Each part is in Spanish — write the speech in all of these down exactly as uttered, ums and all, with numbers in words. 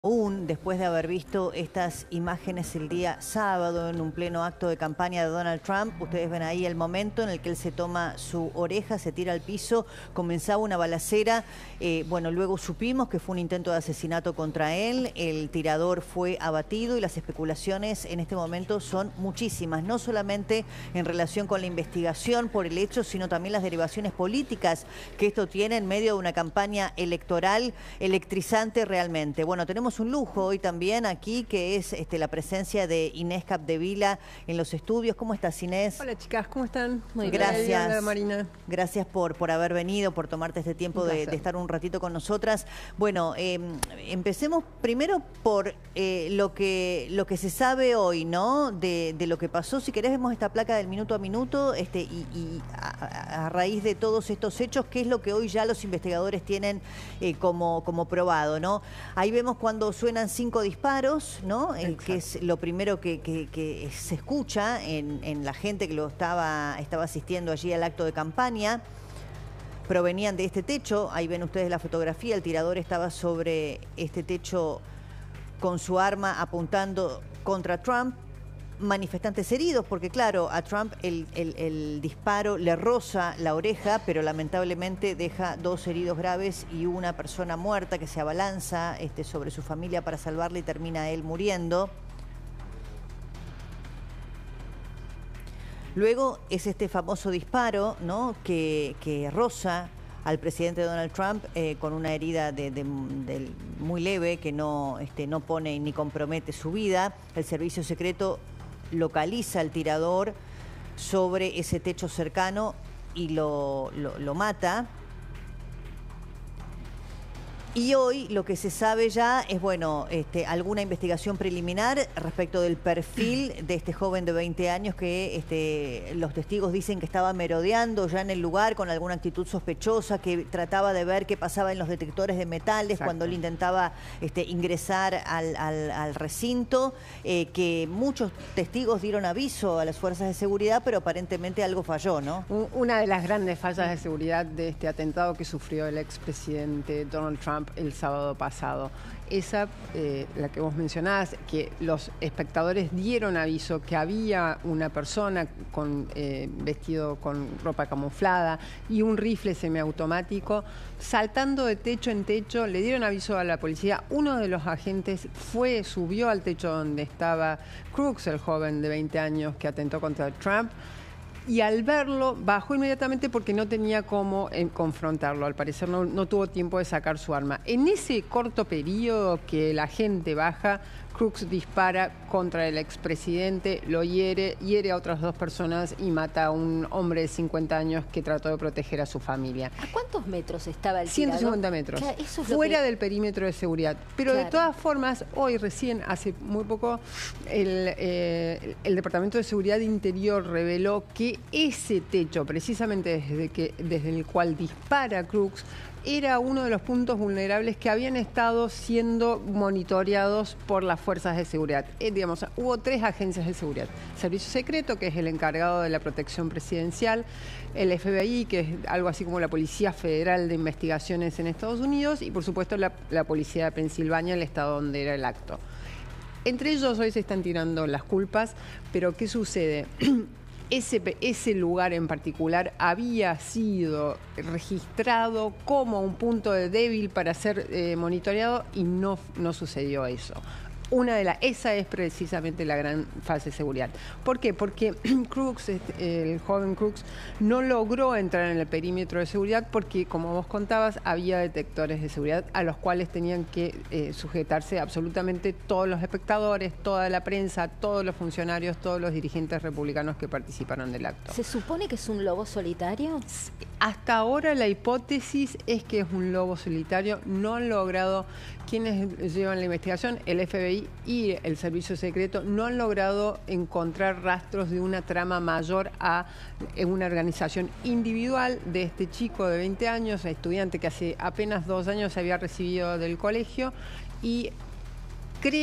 Aún después de haber visto estas imágenes el día sábado en un pleno acto de campaña de Donald Trump, ustedes ven ahí el momento en el que él se toma su oreja, se tira al piso, comenzaba una balacera. Eh, bueno, luego supimos que fue un intento de asesinato contra él, el tirador fue abatido y las especulaciones en este momento son muchísimas, no solamente en relación con la investigación por el hecho, sino también las derivaciones políticas que esto tiene en medio de una campaña electoral electrizante realmente. Bueno, tenemos un lujo hoy también aquí, que es este, la presencia de Inés Capdevila en los estudios. ¿Cómo estás, Inés? Hola, chicas, ¿cómo están? Muy gracias. Hola, Marina. Gracias por, por haber venido, por tomarte este tiempo de, de estar un ratito con nosotras. Bueno, eh, empecemos primero por eh, lo, que, lo que se sabe hoy, ¿no? De, de lo que pasó. Si querés, vemos esta placa del minuto a minuto este, y, y a, a raíz de todos estos hechos, ¿qué es lo que hoy ya los investigadores tienen eh, como, como probado, ¿no? Ahí vemos cuando suenan cinco disparos, ¿no? El que es lo primero que, que, que se escucha en, en la gente que lo estaba, estaba asistiendo allí al acto de campaña. Provenían de este techo, ahí ven ustedes la fotografía, el tirador estaba sobre este techo con su arma apuntando contra Trump. Manifestantes heridos, porque claro, a Trump el, el, el disparo le roza la oreja, pero lamentablemente deja dos heridos graves y una persona muerta que se abalanza este, sobre su familia para salvarle y termina él muriendo. Luego es este famoso disparo, ¿no? que, que roza al presidente Donald Trump eh, con una herida de, de, de muy leve que no, este, no pone ni compromete su vida. El servicio secreto localiza al tirador sobre ese techo cercano y lo, lo, lo mata. Y hoy lo que se sabe ya es, bueno, este, alguna investigación preliminar respecto del perfil de este joven de veinte años que este, los testigos dicen que estaba merodeando ya en el lugar con alguna actitud sospechosa, que trataba de ver qué pasaba en los detectores de metales. Exacto. Cuando él intentaba este, ingresar al, al, al recinto, eh, que muchos testigos dieron aviso a las fuerzas de seguridad, pero aparentemente algo falló, ¿no? Una de las grandes fallas de seguridad de este atentado que sufrió el expresidente Donald Trump el sábado pasado. Esa, eh, la que vos mencionabas, que los espectadores dieron aviso que había una persona con eh, vestido con ropa camuflada y un rifle semiautomático saltando de techo en techo. Le dieron aviso a la policía. Uno de los agentes fue, subió al techo donde estaba Crooks, el joven de veinte años que atentó contra Trump. Y al verlo, bajó inmediatamente porque no tenía cómo eh, confrontarlo. Al parecer no, no tuvo tiempo de sacar su arma. En ese corto periodo que la gente baja, Crooks dispara contra el expresidente, lo hiere, hiere a otras dos personas y mata a un hombre de cincuenta años que trató de proteger a su familia. ¿A cuántos metros estaba el tirador? ciento cincuenta metros, claro, eso es fuera que... del perímetro de seguridad. Pero claro, de todas formas, hoy recién, hace muy poco, el, eh, el Departamento de Seguridad Interior reveló que ese techo, precisamente desde, que, desde el cual dispara Crooks, era uno de los puntos vulnerables que habían estado siendo monitoreados por las fuerzas de seguridad. Eh, digamos, hubo tres agencias de seguridad. Servicio Secreto, que es el encargado de la protección presidencial, el F B I, que es algo así como la Policía Federal de Investigaciones en Estados Unidos, y por supuesto la, la Policía de Pensilvania, el estado donde era el acto. Entre ellos hoy se están tirando las culpas, pero ¿qué sucede? Ese, ese lugar en particular había sido registrado como un punto de débil para ser eh, monitoreado y no, no sucedió eso. Una de las, esa es precisamente la gran fase de seguridad. ¿Por qué? Porque Crooks, el joven Crooks, no logró entrar en el perímetro de seguridad porque, como vos contabas, había detectores de seguridad a los cuales tenían que eh, sujetarse absolutamente todos los espectadores, toda la prensa, todos los funcionarios, todos los dirigentes republicanos que participaron del acto. ¿Se supone que es un lobo solitario? Hasta ahora la hipótesis es que es un lobo solitario. No han logrado, quienes llevan la investigación, el F B I y el Servicio Secreto, no han logrado encontrar rastros de una trama mayor a una organización individual de este chico de veinte años, estudiante que hace apenas dos años se había recibido del colegio, y creen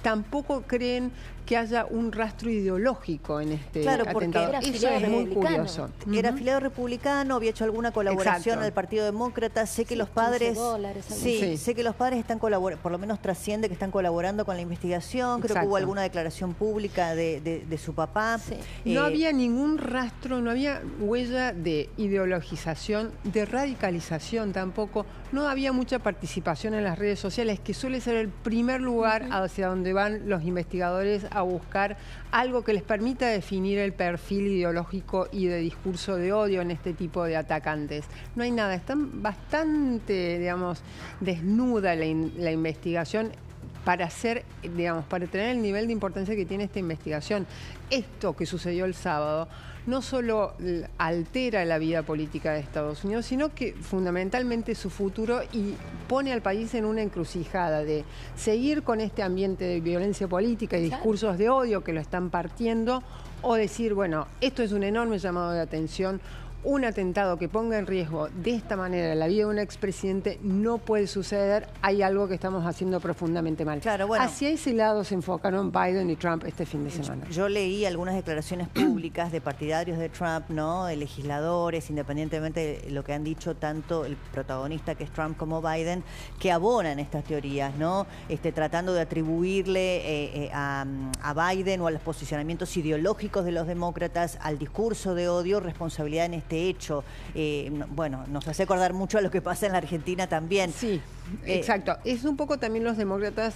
tampoco creen que haya un rastro ideológico en este claro, porque atentado. Era Eso es muy curioso. Era afiliado republicano, había hecho alguna colaboración Exacto. al Partido Demócrata. Sé que sí, los padres, dólares, sí, sí, sé que los padres están colaborando, por lo menos trasciende que están colaborando con la investigación. Creo Exacto. que hubo alguna declaración pública de, de, de su papá. Sí. Eh, no había ningún rastro, no había huella de ideologización, de radicalización tampoco. No había mucha participación en las redes sociales, que suele ser el primer lugar uh-huh. hacia donde van los investigadores a buscar algo que les permita definir el perfil ideológico y de discurso de odio en este tipo de atacantes. No hay nada, está bastante, digamos, desnuda la, in- la investigación para hacer, digamos, para tener el nivel de importancia que tiene esta investigación. Esto que sucedió el sábado no solo altera la vida política de Estados Unidos, sino que fundamentalmente su futuro, y pone al país en una encrucijada de seguir con este ambiente de violencia política y discursos de odio que lo están partiendo, o decir, bueno, esto es un enorme llamado de atención. Un atentado que ponga en riesgo de esta manera la vida de un expresidente no puede suceder. Hay algo que estamos haciendo profundamente mal. Claro, bueno. Hacia ese lado se enfocaron Biden y Trump este fin de semana. Yo leí algunas declaraciones públicas de partidarios de Trump, ¿no? De legisladores, independientemente de lo que han dicho tanto el protagonista que es Trump como Biden, que abonan estas teorías, ¿no? Este, tratando de atribuirle eh, eh, a, a Biden o a los posicionamientos ideológicos de los demócratas, al discurso de odio, responsabilidad en este hecho. Eh, bueno, nos hace acordar mucho a lo que pasa en la Argentina también. Sí, eh, exacto. Es un poco también los demócratas,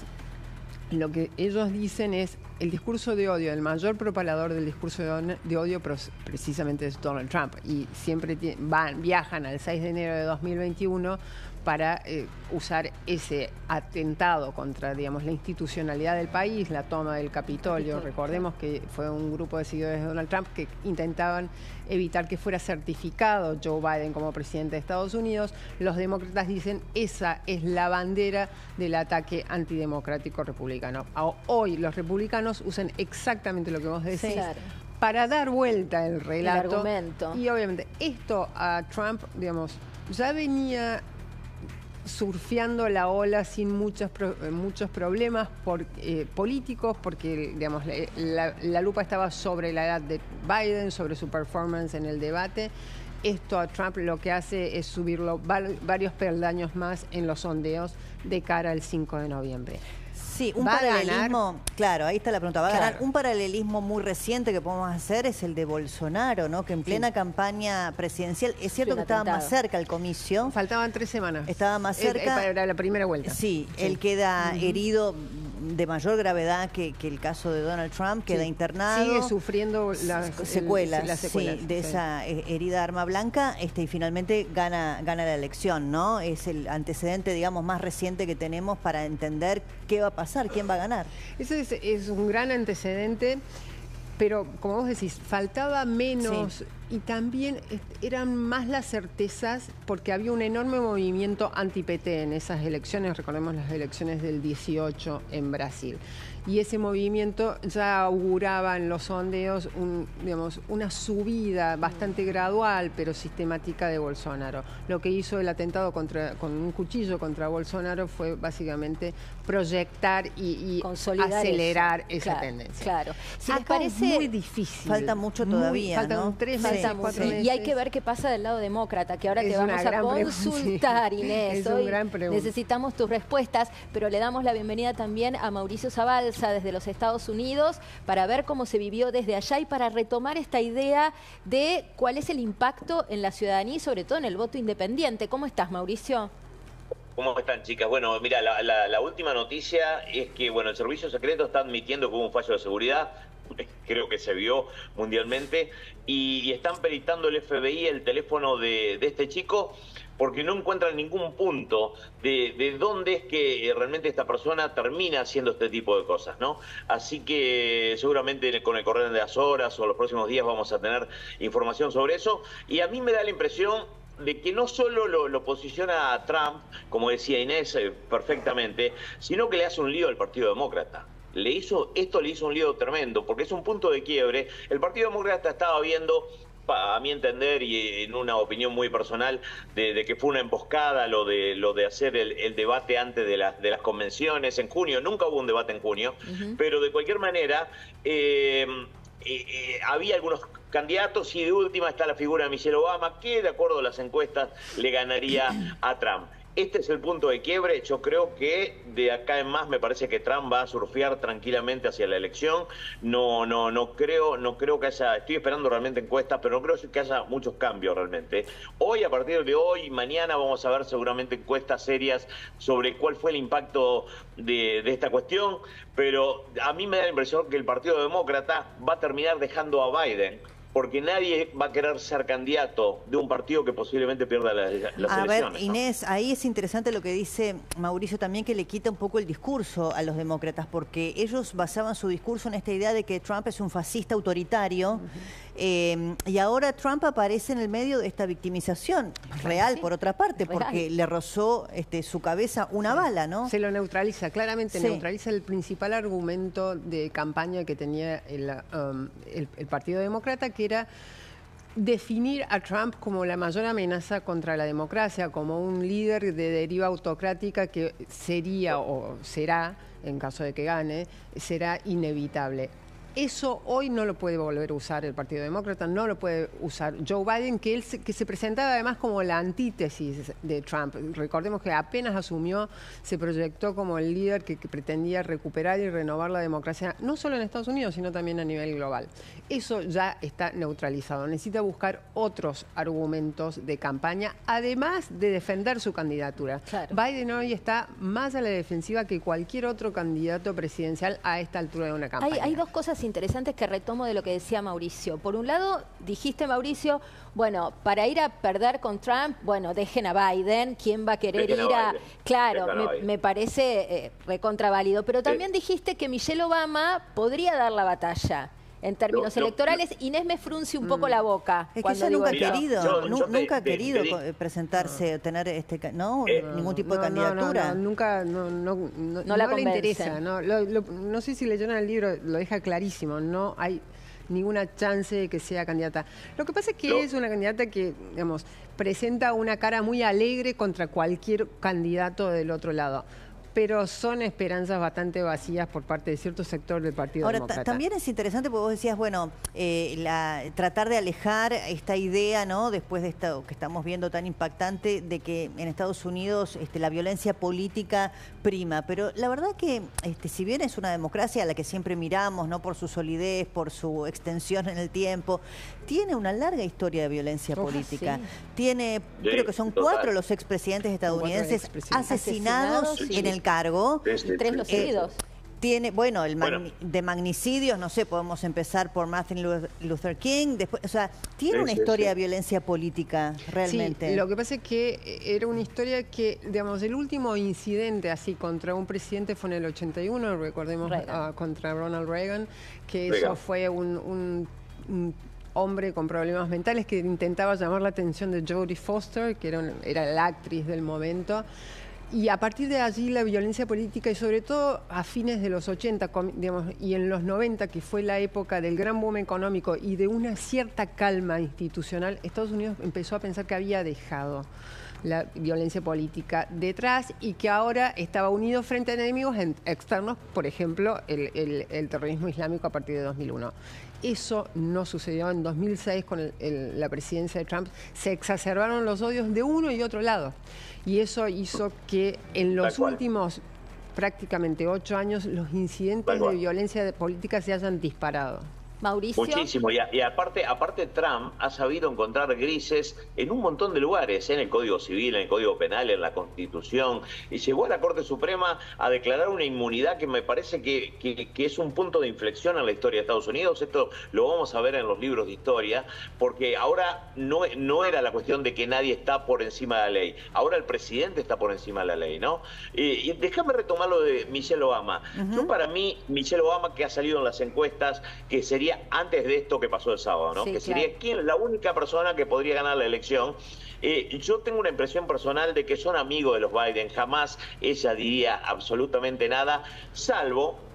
lo que ellos dicen es el discurso de odio, el mayor propalador del discurso de, de odio precisamente es Donald Trump, y siempre van, viajan al seis de enero de dos mil veintiuno para eh, usar ese atentado contra, digamos, la institucionalidad del país, la toma del Capitolio. Recordemos que fue un grupo de seguidores de Donald Trump que intentaban evitar que fuera certificado Joe Biden como presidente de Estados Unidos. Los demócratas dicen esa es la bandera del ataque antidemocrático republicano. Hoy los republicanos usan exactamente lo que vos decís. Sí, claro, para dar vuelta el relato. El argumento. Y obviamente esto a Trump, digamos, ya venía surfeando la ola sin muchos, pro, muchos problemas por, eh, políticos, porque digamos, la, la lupa estaba sobre la edad de Biden, sobre su performance en el debate. Esto a Trump lo que hace es subirlo varios peldaños más en los sondeos de cara al cinco de noviembre. Sí, un paralelismo, claro, ahí está la pregunta. Va a claro. ganar. Un paralelismo muy reciente que podemos hacer es el de Bolsonaro, ¿no? Que en plena sí. campaña presidencial, es cierto sí, que estaba atentado. más cerca el comicio. Faltaban tres semanas. Estaba más cerca. Para la primera vuelta. Sí, sí. él queda uh-huh. herido de mayor gravedad que, que el caso de Donald Trump, queda sí. internado. Sigue sufriendo las secuelas, el, las secuelas sí, de sí. esa herida de arma blanca, este, y finalmente gana, gana la elección, ¿no? Es el antecedente, digamos, más reciente que tenemos para entender qué va a pasar, quién va a ganar. Ese es, es un gran antecedente, pero como vos decís, faltaba menos sí. y también eran más las certezas, porque había un enorme movimiento anti-P T en esas elecciones. Recordemos las elecciones del dieciocho en Brasil. Y ese movimiento ya auguraba en los sondeos un, digamos, una subida bastante gradual, pero sistemática de Bolsonaro. Lo que hizo el atentado contra, con un cuchillo contra Bolsonaro fue básicamente proyectar y, y acelerar eso. esa claro, tendencia. Claro. Si Acá les parece, es muy difícil. Falta mucho todavía, muy, faltan ¿no? tres meses, falta cuatro sí. meses. Y hay que ver qué pasa del lado demócrata, que ahora es te vamos a consultar, sí. Inés. Es Hoy un gran pregunta. Necesitamos tus respuestas, pero le damos la bienvenida también a Mauricio Zabalza desde los Estados Unidos para ver cómo se vivió desde allá y para retomar esta idea de cuál es el impacto en la ciudadanía y sobre todo en el voto independiente. ¿Cómo estás, Mauricio? ¿Cómo están, chicas? Bueno, mira, la, la, la última noticia es que bueno, el Servicio Secreto está admitiendo que hubo un fallo de seguridad, creo que se vio mundialmente, y, y están peritando el F B I el teléfono de, de este chico, porque no encuentran ningún punto de, de dónde es que realmente esta persona termina haciendo este tipo de cosas, ¿no? Así que seguramente con el correr de las horas o los próximos días vamos a tener información sobre eso. Y a mí me da la impresión de que no solo lo, lo posiciona a Trump, como decía Inés eh, perfectamente, sino que le hace un lío al Partido Demócrata. Le hizo, esto le hizo un lío tremendo, porque es un punto de quiebre. El Partido Demócrata estaba viendo a mi entender y en una opinión muy personal, de, de que fue una emboscada lo de lo de hacer el, el debate antes de, la, de las convenciones en junio. Nunca hubo un debate en junio, uh-huh. pero de cualquier manera eh, eh, eh, había algunos candidatos y de última está la figura de Michelle Obama, que de acuerdo a las encuestas le ganaría a Trump. Este es el punto de quiebre. Yo creo que de acá en más me parece que Trump va a surfear tranquilamente hacia la elección. No, no, no creo, no creo que haya, estoy esperando realmente encuestas, pero no creo que haya muchos cambios realmente. Hoy, a partir de hoy y mañana vamos a ver seguramente encuestas serias sobre cuál fue el impacto de, de esta cuestión, pero a mí me da la impresión que el Partido Demócrata va a terminar dejando a Biden, porque nadie va a querer ser candidato de un partido que posiblemente pierda las, las a elecciones. A ver, Inés, ¿no? Ahí es interesante lo que dice Mauricio también, que le quita un poco el discurso a los demócratas, porque ellos basaban su discurso en esta idea de que Trump es un fascista autoritario, uh-huh. eh, y ahora Trump aparece en el medio de esta victimización real, sí, por otra parte, real. Porque le rozó este, su cabeza una sí. bala, ¿no? Se lo neutraliza, claramente sí. neutraliza el principal argumento de campaña que tenía el, um, el, el Partido Demócrata, que era definir a Trump como la mayor amenaza contra la democracia, como un líder de deriva autocrática que sería o será, en caso de que gane, será inevitable. Eso hoy no lo puede volver a usar el Partido Demócrata, no lo puede usar Joe Biden, que él se, que se presentaba además como la antítesis de Trump. Recordemos que apenas asumió, se proyectó como el líder que, que pretendía recuperar y renovar la democracia, no solo en Estados Unidos, sino también a nivel global. Eso ya está neutralizado. Necesita buscar otros argumentos de campaña, además de defender su candidatura. Claro. Biden hoy está más a la defensiva que cualquier otro candidato presidencial a esta altura de una campaña. Hay, hay dos cosas interesantes que retomo de lo que decía Mauricio. Por un lado, dijiste, Mauricio, bueno, para ir a perder con Trump, bueno, dejen a Biden, ¿quién va a querer dejen ir a...? a claro, me, me parece eh, recontraválido. Pero también sí. dijiste que Michelle Obama podría dar la batalla en términos no, no, electorales. No. Inés me frunce un poco mm. la boca. Es que ella nunca ha querido, yo, yo nunca ha querido te, presentarse, no. tener este, no, eh, ningún tipo no, de candidatura. No, no, no, nunca, no, no, no, no, la no le interesa. No, lo, lo, no sé si leyeron el libro, lo deja clarísimo, no hay ninguna chance de que sea candidata. Lo que pasa es que no. es una candidata que, digamos, presenta una cara muy alegre contra cualquier candidato del otro lado. Pero son esperanzas bastante vacías por parte de cierto sector del Partido Ahora, Demócrata. También es interesante porque vos decías, bueno, eh, la, tratar de alejar esta idea, ¿no? Después de esto que estamos viendo tan impactante, de que en Estados Unidos este, la violencia política prima. Pero la verdad que, este, si bien es una democracia a la que siempre miramos, ¿no? Por su solidez, por su extensión en el tiempo, tiene una larga historia de violencia Uf, política. Sí. Tiene, sí, creo que son total. cuatro los expresidentes estadounidenses expresidentes. asesinados, asesinados sí. en el cargo. Sí, y tres los heridos. Eh, tiene, bueno, el bueno. de magnicidios, no sé, podemos empezar por Martin Luther King, después, o sea, tiene sí, una sí, historia sí. de violencia política, realmente. Sí, lo que pasa es que era una historia que, digamos, el último incidente así contra un presidente fue en el ochenta y uno, recordemos, uh, contra Ronald Reagan, que Reagan. eso fue un, un, un hombre con problemas mentales que intentaba llamar la atención de Jodie Foster, que era, una, era la actriz del momento. Y a partir de allí la violencia política, y sobre todo a fines de los ochenta, digamos, y en los noventa, que fue la época del gran boom económico y de una cierta calma institucional, Estados Unidos empezó a pensar que había dejado la violencia política detrás y que ahora estaba unido frente a enemigos externos, por ejemplo, el, el, el terrorismo islámico a partir de dos mil uno. Eso no sucedió en dos mil seis con el, el, la presidencia de Trump. Se exacerbaron los odios de uno y otro lado. Y eso hizo que en los últimos prácticamente ocho años los incidentes de violencia política se hayan disparado. Mauricio. Muchísimo, y, a, y aparte, aparte Trump ha sabido encontrar grises en un montón de lugares, en el Código Civil, en el Código Penal, en la Constitución, y llegó a la Corte Suprema a declarar una inmunidad que me parece que, que, que es un punto de inflexión en la historia de Estados Unidos. Esto lo vamos a ver en los libros de historia, porque ahora no, no era la cuestión de que nadie está por encima de la ley, ahora el presidente está por encima de la ley, ¿no? Eh, y déjame retomar lo de Michelle Obama. Uh-huh. Yo, para mí, Michelle Obama, que ha salido en las encuestas, que sería antes de esto que pasó el sábado, ¿no? Sí, que sería claro. quién, la única persona que podría ganar la elección. Eh, yo tengo una impresión personal de que son amigos de los Biden, jamás ella diría absolutamente nada, salvo,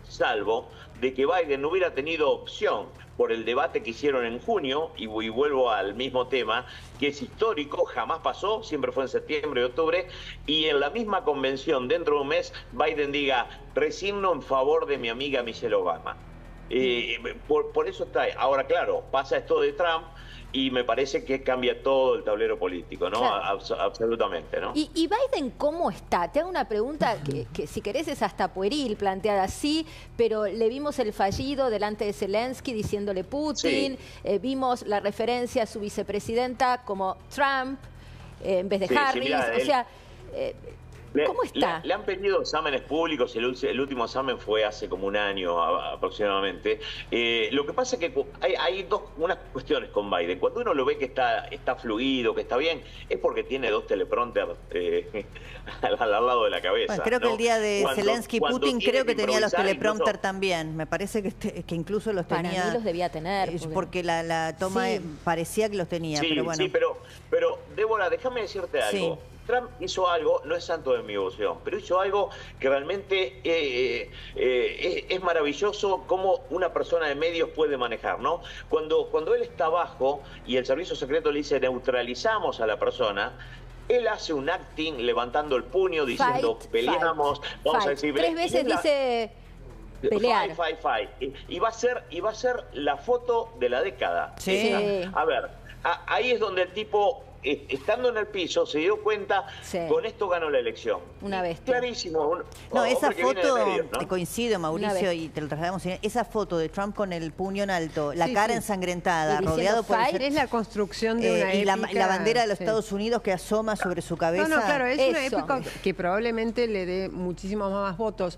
salvo de que Biden no hubiera tenido opción por el debate que hicieron en junio, y, y vuelvo al mismo tema, que es histórico, jamás pasó, siempre fue en septiembre y octubre, y en la misma convención, dentro de un mes, Biden diga, resigno en favor de mi amiga Michelle Obama. Eh, por, por eso está. Ahora, claro, pasa esto de Trump y me parece que cambia todo el tablero político, ¿no? Claro. Abs absolutamente, ¿no? ¿Y, ¿Y Biden cómo está? Te hago una pregunta que, que si querés es hasta pueril, planteada así, pero le vimos el fallido delante de Zelensky diciéndole Putin, sí. eh, vimos la referencia a su vicepresidenta como Trump eh, en vez de sí, Harris, sí, mira, o él... sea... Eh, ¿Cómo está? Le, le han pedido exámenes públicos, el, el último examen fue hace como un año a, aproximadamente. Eh, lo que pasa es que hay, hay dos, unas cuestiones con Biden. Cuando uno lo ve que está, está fluido, que está bien, es porque tiene dos teleprompters eh, al, al lado de la cabeza. Bueno, creo ¿no? que el día de Zelensky-Putin creo que tenía los teleprompters incluso, también. Me parece que, te, que incluso los para tenía. Para mí los debía tener. Porque, porque la, la toma sí. parecía que los tenía. Sí, pero bueno. sí, pero, pero Débora, déjame decirte algo. Sí. Trump hizo algo, no es santo de mi devoción, pero hizo algo que realmente eh, eh, es, es maravilloso cómo una persona de medios puede manejar, ¿no? Cuando, cuando él está abajo y el servicio secreto le dice neutralizamos a la persona, él hace un acting levantando el puño diciendo fight, peleamos, fight, vamos fight. a decir... Tres veces la, dice... Pelear. Fight, fight, fight. Y, y, va a ser, y va a ser la foto de la década. Sí. A ver, a, ahí es donde el tipo... estando en el piso, se dio cuenta, sí. con esto ganó la elección. Una vez. Clarísimo. Un, no, esa foto, medios, ¿no? te coincido, Mauricio, y te lo trasladamos, esa foto de Trump con el puño en alto, la sí, cara sí. ensangrentada, rodeado por... El... Es la construcción de una eh, y la, épica, la bandera de los sí. Estados Unidos que asoma sobre su cabeza. No, no, claro, es Eso. una época que probablemente le dé muchísimos más votos.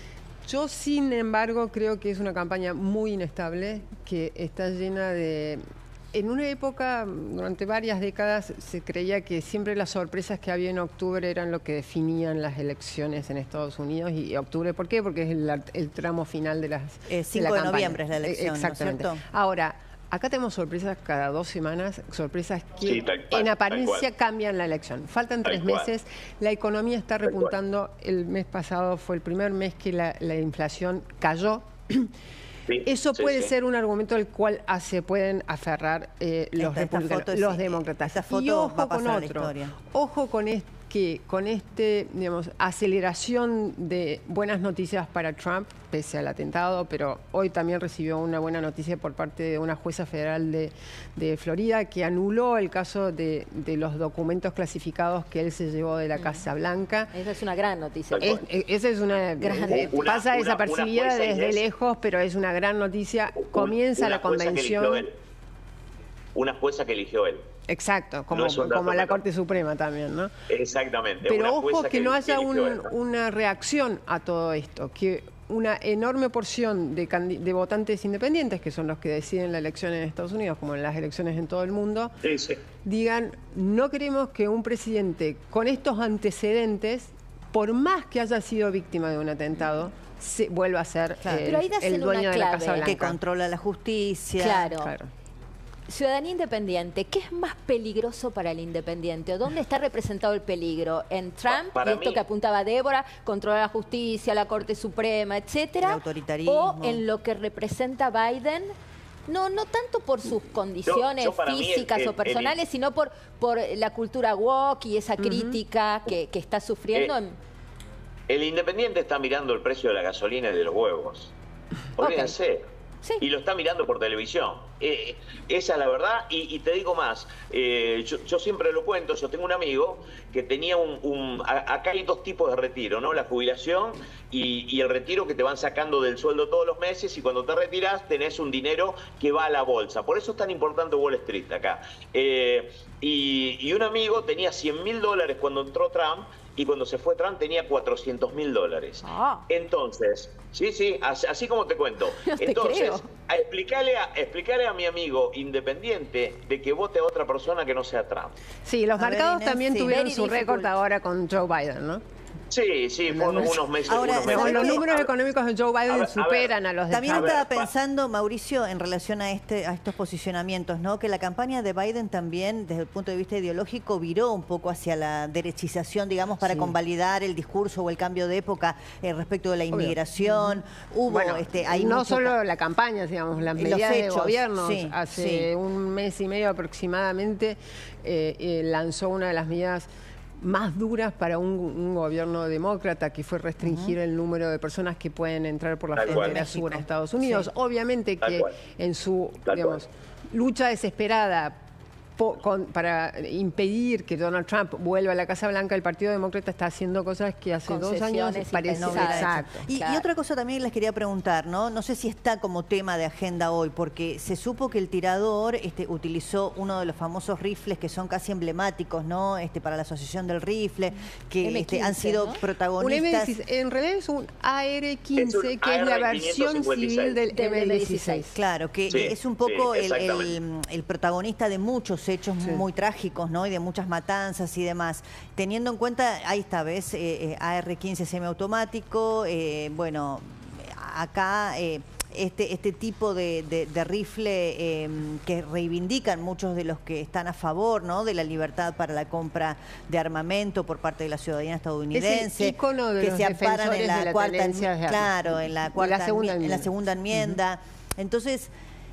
Yo, sin embargo, creo que es una campaña muy inestable, que está llena de... En una época, durante varias décadas, se creía que siempre las sorpresas que había en octubre eran lo que definían las elecciones en Estados Unidos. ¿Y octubre por qué? Porque es el, el tramo final de las eh, cinco de, de noviembre es la elección, exactamente. ¿no es cierto? Ahora, acá tenemos sorpresas cada dos semanas, sorpresas que sí, cual, en apariencia cambian la elección. Faltan tres meses, la economía está repuntando. El mes pasado fue el primer mes que la, la inflación cayó. Sí, Eso sí, puede sí. ser un argumento al cual se pueden aferrar eh, los esta, republicanos, esta los es, demócratas. Esta foto y ojo va a pasar con otro, ojo con este, que con este, digamos, aceleración de buenas noticias para Trump, pese al atentado, pero hoy también recibió una buena noticia por parte de una jueza federal de, de Florida que anuló el caso de, de los documentos clasificados que él se llevó de la Casa Blanca. Esa es una gran noticia. Es, esa es una gran eh, una, pasa una, desapercibida una desde es, lejos, pero es una gran noticia. Comienza la convención. Una jueza que eligió él. Exacto, como, no como la Corte Suprema también, ¿no? Exactamente. Pero ojo que, que no haya un, él, ¿no? una reacción a todo esto, que una enorme porción de, de votantes independientes, que son los que deciden la elección en Estados Unidos, como en las elecciones en todo el mundo, sí, sí. digan, no queremos que un presidente con estos antecedentes, por más que haya sido víctima de un atentado, se vuelva a ser claro. eh, el dueño de la Casa Blanca. Que controla la justicia. Claro. claro. Ciudadanía independiente, ¿qué es más peligroso para el independiente? ¿Dónde está representado el peligro? ¿En Trump, para y esto mí, que apuntaba Débora, controlar la justicia, la Corte Suprema, etcétera? El autoritarismo. ¿O en lo que representa Biden? No, no tanto por sus condiciones yo, yo físicas el, el, o personales, el, sino por, por la cultura woke y esa crítica uh-huh. que, que está sufriendo. El, en... el independiente está mirando el precio de la gasolina y de los huevos. Olvídense. Okay. Sí. Y lo está mirando por televisión. Eh, esa es la verdad. Y, y te digo más, eh, yo, yo siempre lo cuento, yo tengo un amigo que tenía un... un a, acá hay dos tipos de retiro, ¿no? La jubilación y, y el retiro que te van sacando del sueldo todos los meses y cuando te retiras tenés un dinero que va a la bolsa. Por eso es tan importante Wall Street acá. Eh, y, y un amigo tenía cien mil dólares cuando entró Trump y cuando se fue Trump tenía cuatrocientos mil dólares. Ah. Entonces, sí, sí, así, así como te cuento. No te Entonces, creo. A explicarle, a explicarle a mi amigo independiente de que vote a otra persona que no sea Trump. Sí, los a mercados ver, también sí. tuvieron Very su récord ahora con Joe Biden, ¿no? Sí, sí, fueron unos meses. Ahora, unos meses. Los que, números económicos de Joe Biden a ver, superan a, ver, a los de También Trump. estaba pensando, Mauricio, en relación a este a estos posicionamientos, ¿no? Que la campaña de Biden también, desde el punto de vista ideológico, viró un poco hacia la derechización, digamos, para sí. convalidar el discurso o el cambio de época eh, respecto de la inmigración. Obvio. Hubo, bueno, este, hay no mucho... solo la campaña, digamos, las medidas de gobierno. Sí, hace sí. un mes y medio aproximadamente eh, eh, lanzó una de las medidas más duras para un, un gobierno demócrata, que fue restringir uh-huh. el número de personas que pueden entrar por la Tal frontera cual. sur a Estados Unidos. Sí. Obviamente Tal que cual. en su digamos, lucha desesperada po, con, para impedir que Donald Trump vuelva a la Casa Blanca, el Partido Demócrata está haciendo cosas que hace dos años parecían. Exacto. Y, claro. y otra cosa también les quería preguntar, ¿no? No sé si está como tema de agenda hoy, porque se supo que el tirador este, utilizó uno de los famosos rifles que son casi emblemáticos, ¿no? Este, para la Asociación del Rifle, que M quince, este, han sido ¿no? protagonistas. Un M dieciséis, en realidad es un A R quince, es que es la versión civil del M dieciséis. Claro, que sí, es un poco sí, el, el, el protagonista de muchos hechos sí. muy trágicos, ¿no? Y de muchas matanzas y demás. Teniendo en cuenta, ahí está, ¿ves? Eh, A R quince semiautomático, eh, bueno, acá eh, este, este tipo de, de, de rifle eh, que reivindican muchos de los que están a favor, ¿no? De la libertad para la compra de armamento por parte de la ciudadanía estadounidense. Es el ícono de que los se amparan en la, de la cuarta, de claro, en la cuarta, la segunda en la segunda enmienda. Uh-huh. Entonces,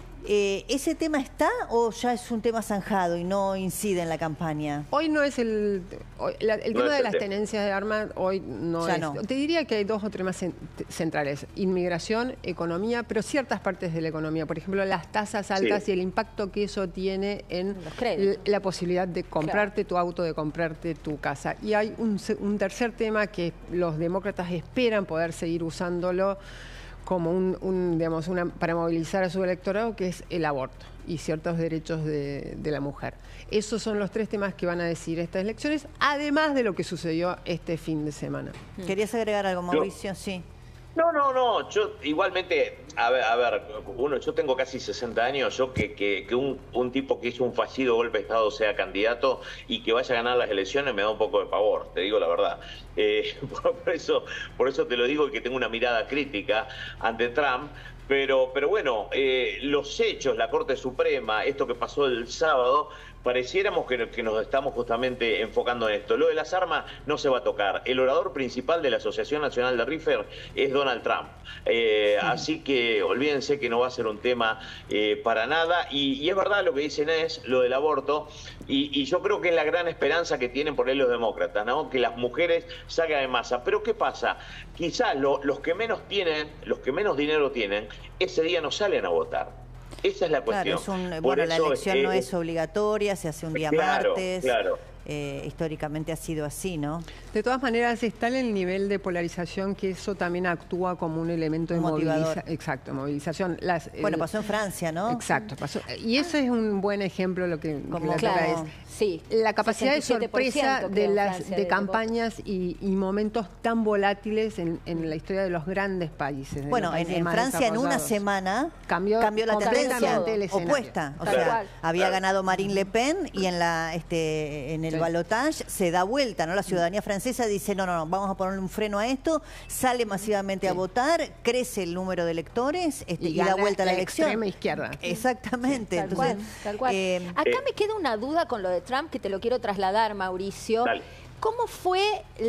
Eh, ¿ese tema está o ya es un tema zanjado y no incide en la campaña? Hoy no es el... Hoy, la, el no tema de las tema. tenencias de armas hoy no ya es. No. Te diría que hay dos o tres más centrales. Inmigración, economía, pero ciertas partes de la economía. Por ejemplo, las tasas altas sí. y el impacto que eso tiene en la posibilidad de comprarte claro. tu auto, de comprarte tu casa. Y hay un, un tercer tema que los demócratas esperan poder seguir usándolo como un, un digamos, una, para movilizar a su electorado, que es el aborto y ciertos derechos de, de la mujer. Esos son los tres temas que van a decidir estas elecciones, además de lo que sucedió este fin de semana. ¿Querías agregar algo, Mauricio? Yo, sí. No, no, no. Yo igualmente, a ver, a ver uno, yo tengo casi sesenta años, yo que, que, que un, un tipo que hizo un fallido golpe de Estado sea candidato y que vaya a ganar las elecciones me da un poco de pavor, te digo la verdad. Eh, por eso, por eso te lo digo y que tengo una mirada crítica ante Trump. Pero, pero bueno, eh, los hechos, la Corte Suprema, esto que pasó el sábado, pareciéramos que, que nos estamos justamente enfocando en esto. Lo de las armas no se va a tocar. El orador principal de la Asociación Nacional de Rifle es Donald Trump. Eh, sí. Así que olvídense que no va a ser un tema eh, para nada. Y, y es verdad lo que dice Inés, lo del aborto. Y, y yo creo que es la gran esperanza que tienen por ahí los demócratas, ¿no? Que las mujeres salgan en masa. Pero ¿qué pasa? Quizás lo, los que menos tienen, los que menos dinero tienen, ese día no salen a votar. Esa es la cuestión. Claro, es un, bueno, la elección es, no es obligatoria, se hace un día claro, martes. Claro. Eh, históricamente ha sido así, ¿no? De todas maneras, está en el nivel de polarización que eso también actúa como un elemento de movilización. Exacto, movilización. Las, bueno, el, pasó en Francia, ¿no? Exacto, pasó. Y ese es un buen ejemplo lo que, como, que claro, es sí, la capacidad de sorpresa de las Francia, de, de campañas y, y momentos tan volátiles en, en la historia de los grandes países. Bueno, países en, en Francia en una semana cambió, cambió la tendencia opuesta. O sea, claro. había claro. ganado Marine Le Pen y en la este en el sí. balotaje se da vuelta, ¿no? La ciudadanía francesa dice, no, no, no, vamos a ponerle un freno a esto, sale masivamente sí. a votar, crece el número de electores este, y, y da vuelta a la, la elección. Extrema izquierda. Exactamente. Sí, tal Entonces, cual, tal cual. Eh, Acá me queda una duda con lo de Trump que te lo quiero trasladar, Mauricio. Dale. ¿Cómo fue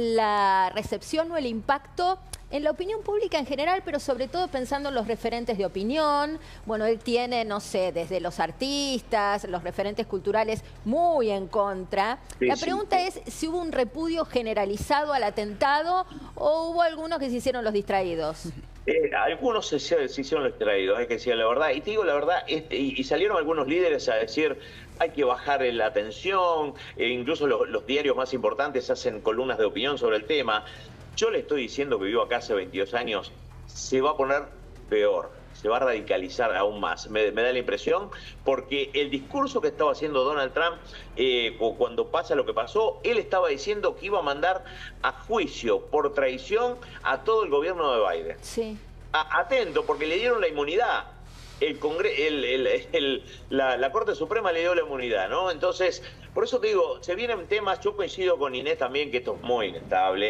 la recepción o el impacto en la opinión pública en general, pero sobre todo pensando en los referentes de opinión? Bueno, él tiene, no sé, desde los artistas, los referentes culturales muy en contra. Sí, la pregunta sí. es si hubo un repudio generalizado al atentado o hubo algunos que se hicieron los distraídos. Eh, algunos se, se hicieron los distraídos, hay que decir la verdad. Y te digo la verdad, este, y, y salieron algunos líderes a decir hay que bajar la tensión, e incluso los, los diarios más importantes hacen columnas de opinión sobre el tema. Yo le estoy diciendo que vivo acá hace veintidós años, se va a poner peor, se va a radicalizar aún más, me, me da la impresión, porque el discurso que estaba haciendo Donald Trump, eh, cuando pasa lo que pasó, él estaba diciendo que iba a mandar a juicio por traición a todo el gobierno de Biden. Sí. A, atento, porque le dieron la inmunidad. El Congre el, el, el, la, la Corte Suprema le dio la inmunidad, ¿no? Entonces, por eso te digo, se vienen temas, yo coincido con Inés también que esto es muy inestable,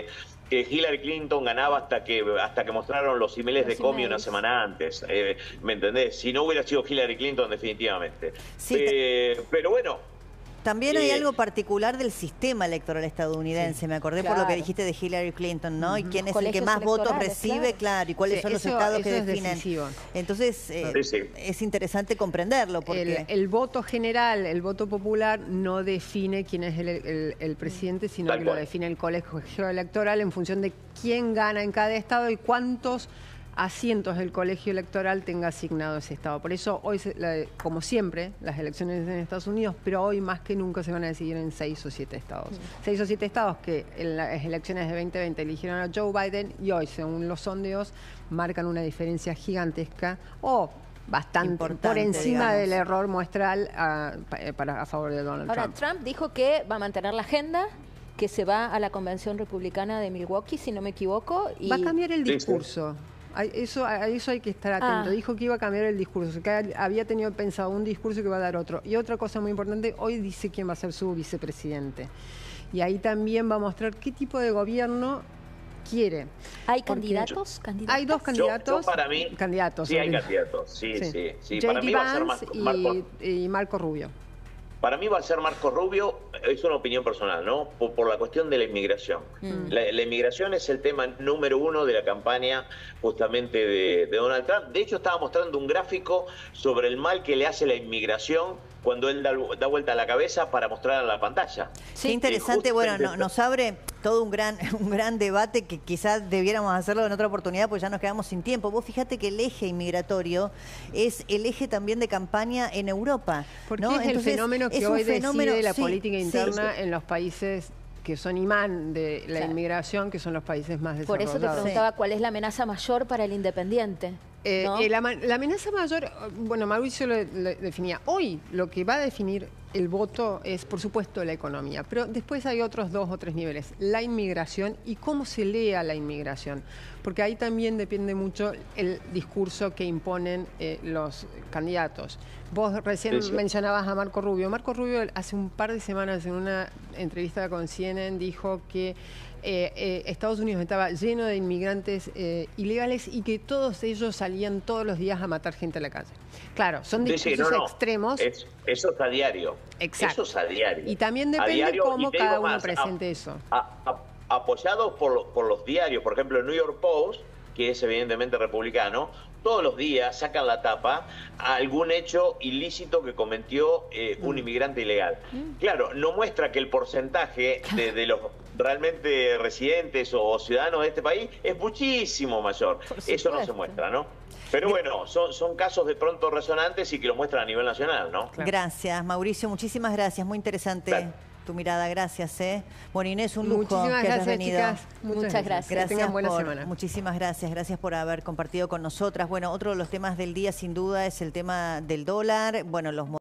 que Hillary Clinton ganaba hasta que hasta que mostraron los emails de Comey una semana antes. Eh, ¿Me entendés? Si no hubiera sido Hillary Clinton, definitivamente. Sí, eh, pero bueno... También hay eh, algo particular del sistema electoral estadounidense. Sí, me acordé claro. por lo que dijiste de Hillary Clinton, ¿no? Uh-huh. Y quién es el que más votos recibe, claro, claro y cuáles sí, son los eso, estados eso que es definen. Decisivo. Entonces, eh, sí, sí. es interesante comprenderlo. Porque... El, el voto general, el voto popular, no define quién es el, el, el presidente, sino Tal que cual. lo define el colegio electoral en función de quién gana en cada estado y cuántos asientos del colegio electoral tenga asignado ese estado. Por eso hoy, como siempre, las elecciones en Estados Unidos, pero hoy más que nunca se van a decidir en seis o siete estados. Mm. Seis o siete estados que en las elecciones de veinte veinte eligieron a Joe Biden y hoy, según los sondeos, marcan una diferencia gigantesca o bastante Importante, por encima digamos. del error muestral a, para, a favor de Donald Ahora, Trump. Ahora, Trump dijo que va a mantener la agenda, que se va a la convención republicana de Milwaukee, si no me equivoco. Y... Va a cambiar el discurso. Eso, a eso hay que estar atento. Ah. Dijo que iba a cambiar el discurso, que había tenido pensado un discurso que va a dar otro. Y otra cosa muy importante, hoy dice quién va a ser su vicepresidente. Y ahí también va a mostrar qué tipo de gobierno quiere. ¿Hay candidatos? ¿Candidatos? Hay dos candidatos. Yo, yo para mí, candidatos. Sí, hay candidatos. Sí, sí, sí. sí. Para mí va a ser Marco, Marco, y, y Marco Rubio. Para mí va a ser Marco Rubio, es una opinión personal, ¿no? Por, por la cuestión de la inmigración. Mm. La, la inmigración es el tema número uno de la campaña justamente de, de Donald Trump. De hecho, estaba mostrando un gráfico sobre el mal que le hace la inmigración cuando él da, da vuelta a la cabeza para mostrar en la pantalla. Sí, qué interesante. Bueno, no, nos abre todo un gran un gran debate que quizás debiéramos hacerlo en otra oportunidad porque ya nos quedamos sin tiempo. Vos fíjate que el eje inmigratorio es el eje también de campaña en Europa. Porque ¿no? es Entonces, el fenómeno que es hoy fenómeno, decide la sí, política interna sí. en los países que son imán de la claro. inmigración, que son los países más desarrollados. Por eso te preguntaba sí. cuál es la amenaza mayor para el independiente. Eh, ¿no? eh, la, la amenaza mayor, bueno, Mauricio lo, lo definía. Hoy lo que va a definir el voto es, por supuesto, la economía, pero después hay otros dos o tres niveles. La inmigración y cómo se lea la inmigración, porque ahí también depende mucho el discurso que imponen eh, los candidatos. Vos recién sí, sí. mencionabas a Marco Rubio. Marco Rubio hace un par de semanas en una entrevista con C N N dijo que Eh, eh, Estados Unidos estaba lleno de inmigrantes eh, ilegales y que todos ellos salían todos los días a matar gente a la calle. Claro, son discursos sí, sí, no, no. extremos. Es, eso es a diario. Exacto. Eso es a diario. Y también depende cómo cada uno más, presente a, eso. A, a, apoyados por, por los diarios, por ejemplo, el New York Post, que es evidentemente republicano, todos los días sacan la tapa a algún hecho ilícito que cometió eh, un inmigrante ilegal. Claro, no muestra que el porcentaje de, de los realmente residentes o ciudadanos de este país es muchísimo mayor. Eso no se muestra, ¿no? Pero bueno, son, son casos de pronto resonantes y que lo muestran a nivel nacional, ¿no? Claro. Gracias, Mauricio, muchísimas gracias, muy interesante. Claro. Tu mirada, gracias, ¿eh? Bueno, Inés, un lujo muchísimas que gracias, hayas venido. Chicas. Muchas, Muchas gracias. Gracias, gracias tengan buena por, semana. Muchísimas gracias, gracias por haber compartido con nosotras. Bueno, otro de los temas del día, sin duda, es el tema del dólar. Bueno, los